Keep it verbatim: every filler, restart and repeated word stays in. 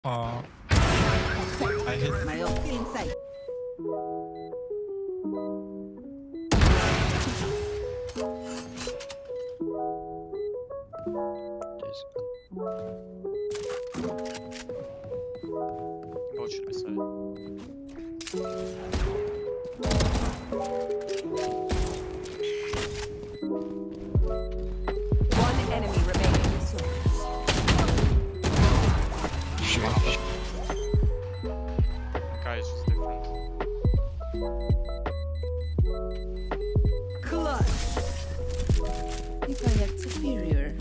Uh, I hit. My own inside. Both should be side. One enemy remaining. Guy is just different. Clutch. If I had superior.